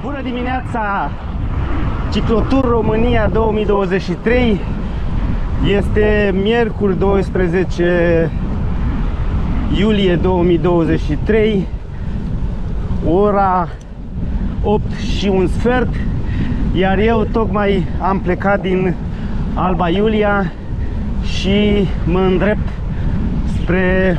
Bună dimineața! Ciclotur România 2023. Este miercuri 12 iulie 2023, ora 8:01, iar eu tocmai am plecat din Alba Iulia și mă îndrept spre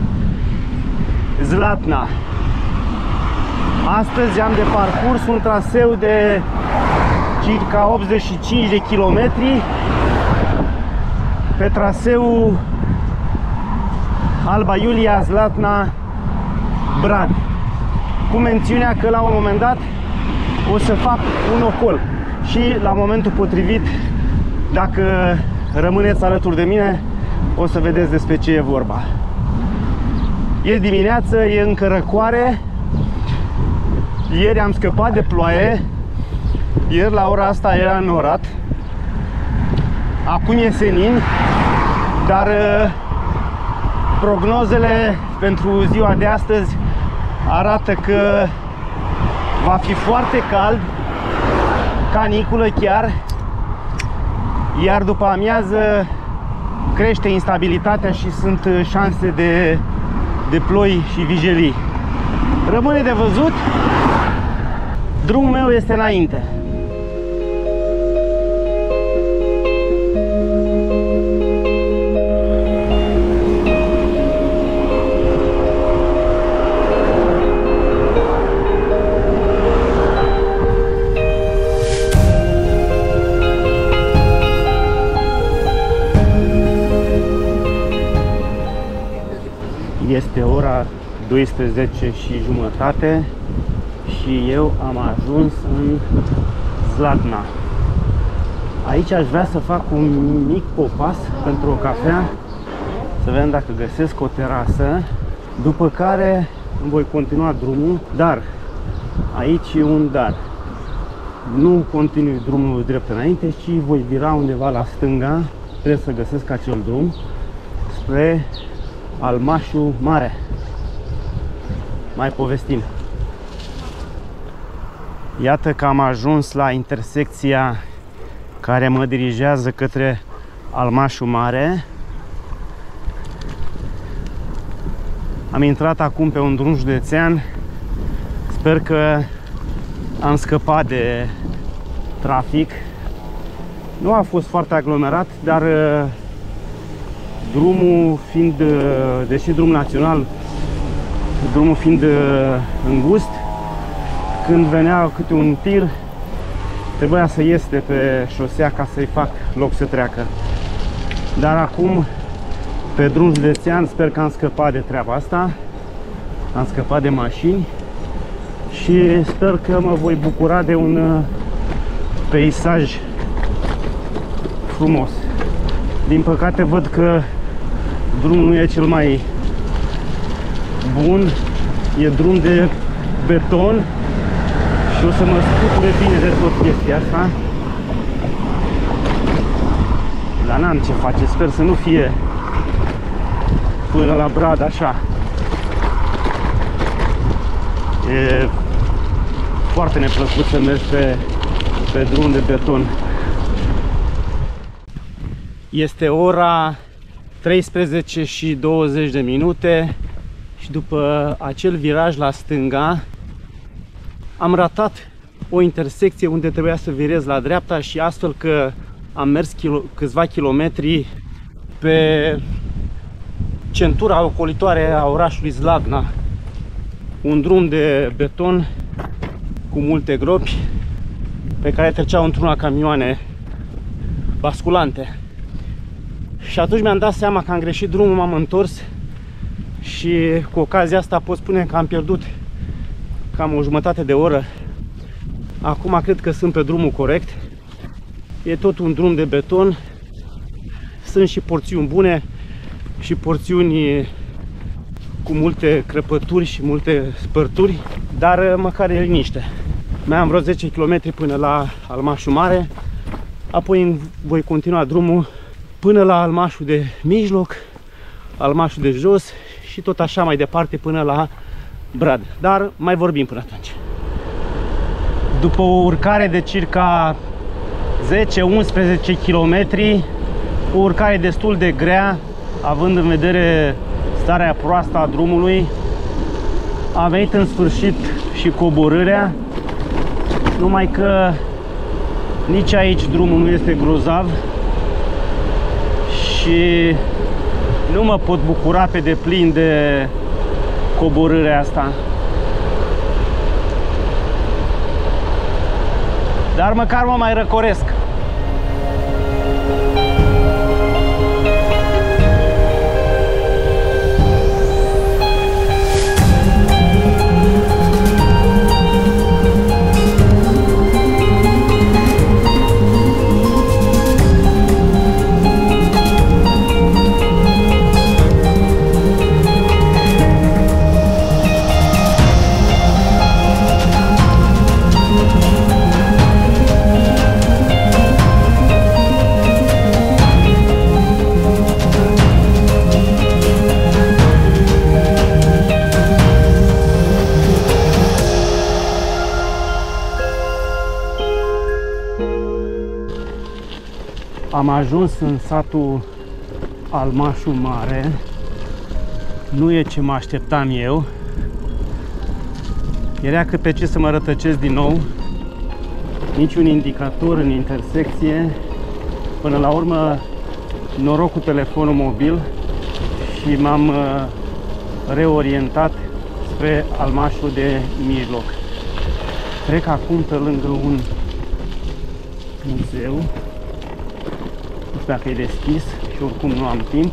Zlatna. Astăzi am de parcurs un traseu de circa 85 de kilometri pe traseul Alba Iulia, Zlatna, Brad, cu mențiunea că la un moment dat o să fac un ocol și la momentul potrivit, dacă rămâneți alături de mine, o să vedeți despre ce e vorba. E dimineață, e încă răcoare. Ieri am scăpat de ploaie. Ieri la ora asta era înnorat. Acum e senin, dar prognozele pentru ziua de astăzi arată că va fi foarte cald, caniculă chiar, iar după amiază crește instabilitatea și sunt șanse de ploi și vijelii. Rămâne de văzut. Drumul meu este înainte. Este ora 12:30 și eu am ajuns în Zlatna. Aici aș vrea să fac un mic popas pentru o cafea, să vedem dacă găsesc o terasă, după care voi continua drumul, dar aici e un dar. Nu continui drumul drept înainte, ci voi vira undeva la stânga, trebuie să găsesc acel drum spre Almașul Mare. Mai povestim. Iată că am ajuns la intersecția care mă dirigează către Almașul Mare. Am intrat acum pe un drum județean. Sper că am scăpat de trafic. Nu a fost foarte aglomerat, dar drumul fiind, deși drum național, drumul fiind îngust, când venea câte un tir, trebuia să ies de pe șosea ca să-i fac loc să treacă. Dar acum, pe drum județean, sper că am scăpat de treaba asta, am scăpat de mașini și sper că mă voi bucura de un peisaj frumos. Din păcate văd că drumul nu e cel mai bun, e drum de beton și o să mă scuture bine de tot chestia asta. Dar n-am ce face, sper să nu fie până la Brad așa. E foarte neplăcut să mergi pe drum de beton. Este ora 13:20 și după acel viraj la stânga am ratat o intersecție unde trebuia să virez la dreapta și astfel că am mers câțiva kilometri pe centura ocolitoare a orașului Zlatna. Un drum de beton cu multe gropi pe care treceau într-una camioane basculante. Și atunci mi-am dat seama că am greșit drumul, m-am întors și cu ocazia asta pot spune că am pierdut cam o jumătate de oră. Acum cred că sunt pe drumul corect. E tot un drum de beton. Sunt și porțiuni bune și porțiuni cu multe crăpături și multe spărturi, dar măcar e liniște. Mai am vreo 10 km până la Almașul Mare, apoi voi continua drumul până la Almașul de mijloc, Almașul de jos și tot așa mai departe până la Brad. Dar mai vorbim până atunci. După o urcare de circa 10-11 km, o urcare destul de grea, având în vedere starea proastă a drumului, a venit în sfârșit și coborârea, numai că nici aici drumul nu este grozav și nu mă pot bucura pe deplin de coborârea asta. Dar măcar mă mai răcoresc. Am ajuns în satul Almașul Mare. Nu e ce mă așteptam eu. Era cât pe ce să mă rătăcesc din nou. Niciun indicator în intersecție. Până la urmă, noroc cu telefonul mobil și m-am reorientat spre Almașul de Mijloc. Trec acum pe lângă un muzeu. Nu știu dacă e deschis și oricum nu am timp.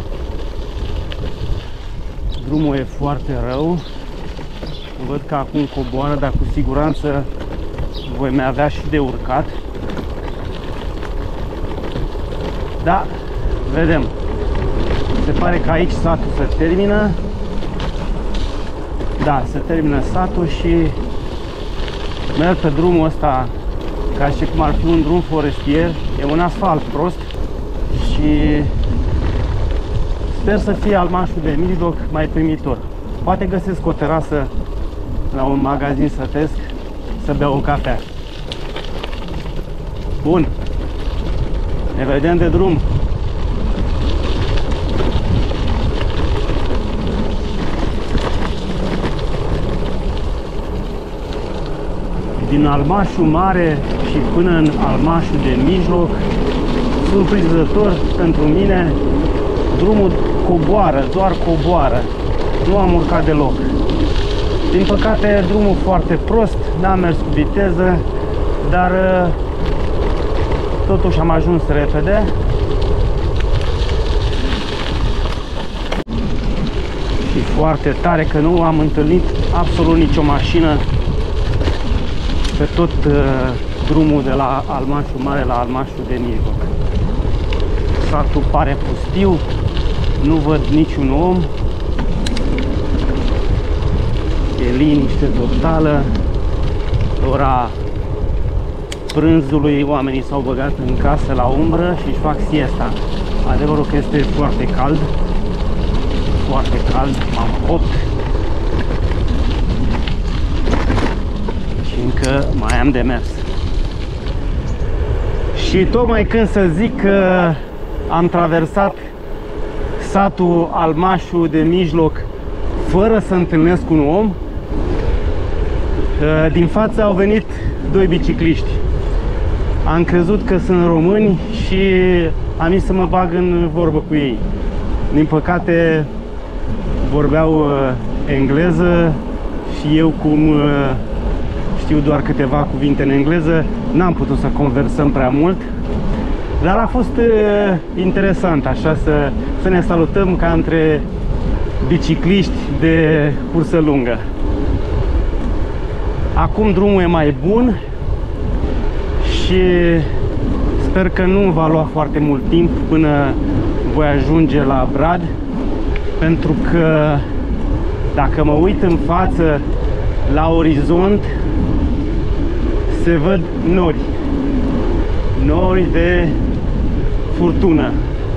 Drumul e foarte rău. Văd că acum coboară, dar cu siguranță voi mai avea și de urcat. Da, vedem. Se pare că aici satul se termină. Da, se termină satul și merg pe drumul ăsta ca și cum ar fi un drum forestier. E un asfalt prost și sper să fie Almașul de Mijloc mai primitor. Poate găsesc o terasă la un magazin sătesc să beau o cafea. Bun, ne vedem de drum. Din Almașul Mare și până în Almașul de Mijloc, surprinzător pentru mine, drumul coboară, doar coboară. Nu am urcat deloc. Din păcate, drumul foarte prost, n-am mers cu viteză, dar totuși am ajuns repede. Și foarte tare că nu am întâlnit absolut nicio mașină pe tot drumul de la Almașul Mare la Almașul de Mijloc. Satul pare pustiu, nu văd niciun om. E liniște totală. Ora prânzului, oamenii s-au băgat în casă la umbră și își fac siesta. Adevărul că este foarte cald. Foarte cald, m-am copt. Și încă mai am de mers. Și tocmai când să zic că am traversat satul Almașul de Mijloc fără să întâlnesc un om, din față au venit doi bicicliști. Am crezut că sunt români și am zis să mă bag în vorbă cu ei. Din păcate vorbeau engleză și eu, cum știu doar câteva cuvinte în engleză, n-am putut să conversăm prea mult, dar a fost interesant așa să ne salutăm ca între bicicliști de cursă lungă. Acum drumul e mai bun și sper că nu va lua foarte mult timp până voi ajunge la Brad, pentru că dacă mă uit în față la orizont se văd nori, nori de furtună.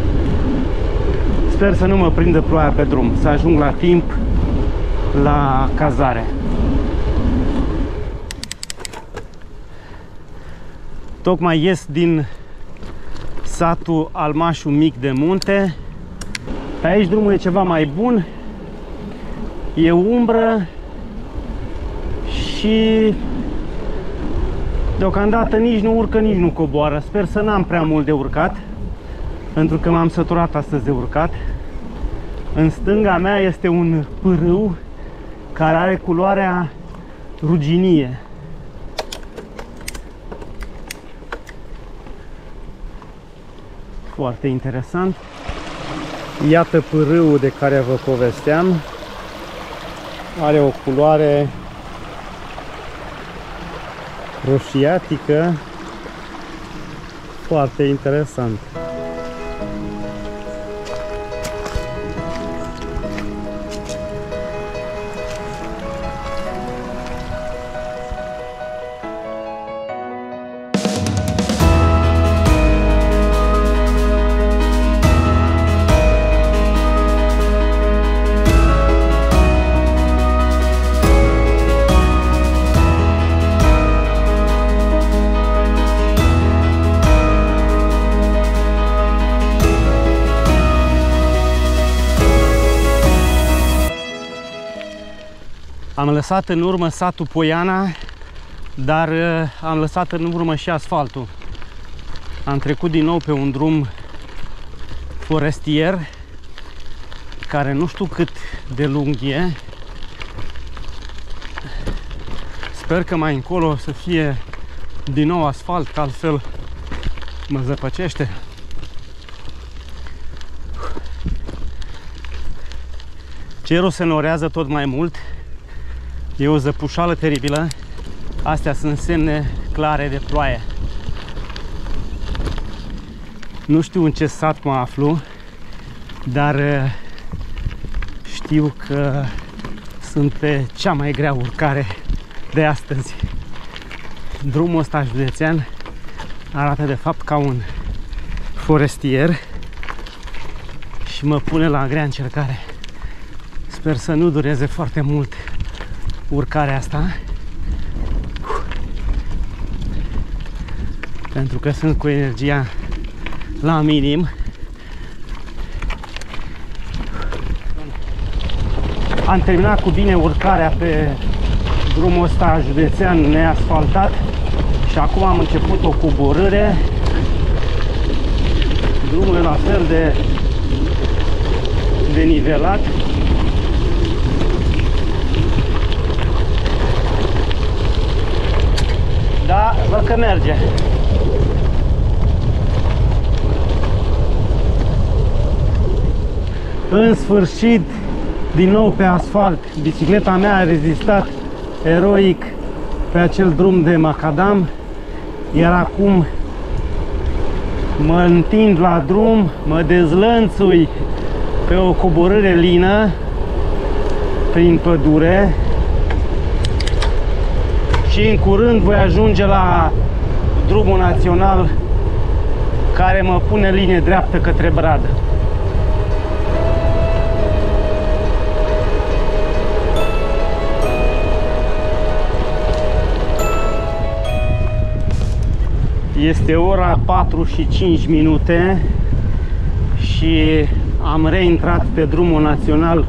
Sper să nu mă prindă ploaia pe drum, să ajung la timp la cazare. Tocmai ies din satul Almașul Mic de Munte. Pe aici drumul e ceva mai bun. E umbră și deocamdată nici nu urcă, nici nu coboară. Sper să n-am prea mult de urcat, pentru că m-am săturat astăzi de urcat. În stânga mea este un pârâu care are culoarea ruginie. Foarte interesant. Iată pârâul de care vă povesteam. Are o culoare roșiatică. Foarte interesant. Am lăsat în urmă satul Poiana, dar am lăsat în urmă și asfaltul. Am trecut din nou pe un drum forestier, care nu știu cât de lung e. Sper că mai încolo să fie din nou asfalt, că altfel mă zăpăcește. Cerul se norează tot mai mult. E o zăpușală teribilă. Astea sunt semne clare de ploaie. Nu știu în ce sat mă aflu, dar știu că sunt pe cea mai grea urcare de astăzi. Drumul ăsta județean arată de fapt ca un forestier și mă pune la grea încercare. Sper să nu dureze foarte mult urcarea asta, pentru că sunt cu energia la minim. Am terminat cu bine urcarea pe drumul ăsta județean neasfaltat și acum am început o coborâre. Drumul e la fel de nivelat. Da, văd că merge. În sfârșit, din nou pe asfalt. Bicicleta mea a rezistat eroic pe acel drum de macadam, iar acum mă întind la drum, mă dezlănțui pe o coborâre lină prin pădure. Și în curând voi ajunge la drumul național care mă pune linie dreaptă către Brad. Este ora 4:05 și am reintrat pe drumul național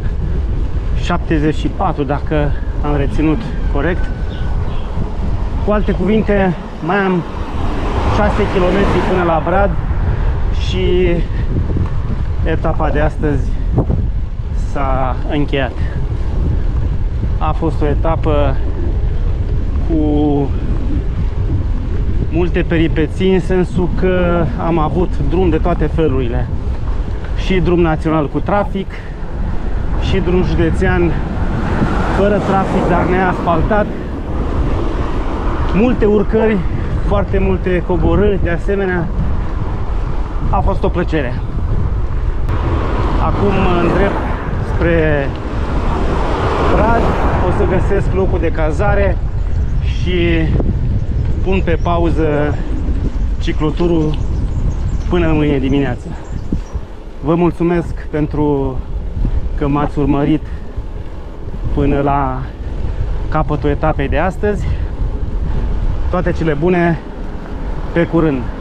74, dacă am reținut corect. Cu alte cuvinte, mai am 6 km până la Brad și etapa de astăzi s-a încheiat. A fost o etapă cu multe peripeții, în sensul că am avut drum de toate felurile. Și drum național cu trafic, și drum județean fără trafic, dar neasfaltat. Multe urcări, foarte multe coborâri, de asemenea. A fost o plăcere. Acum mă îndrept spre Brad, o să găsesc locul de cazare și pun pe pauză cicloturul până mâine dimineață. Vă mulțumesc pentru că m-ați urmărit până la capătul etapei de astăzi. Toate cele bune, Pe curând!